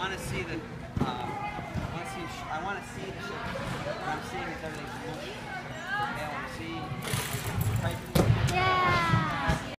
want to see the. I want to see. What I'm seeing is everything's moving.